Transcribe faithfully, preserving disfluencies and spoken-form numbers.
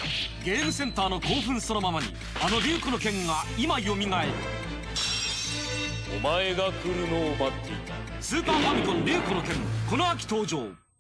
ゲームセンターの興奮そのままに、あのリュウクの剣が今よみがえる。 お前が来るのを待っていた。 スーパーファミコンリュウクの剣、この秋登場。